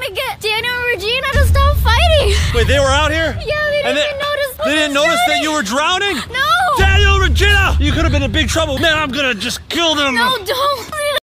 to get Daniel and Regina to stop fighting. Wait, they were out here? Yeah, they didn't even notice. They didn't notice that you were drowning? No. Daniel, Regina! You could have been in big trouble. Man, I'm gonna just kill them. No, don't.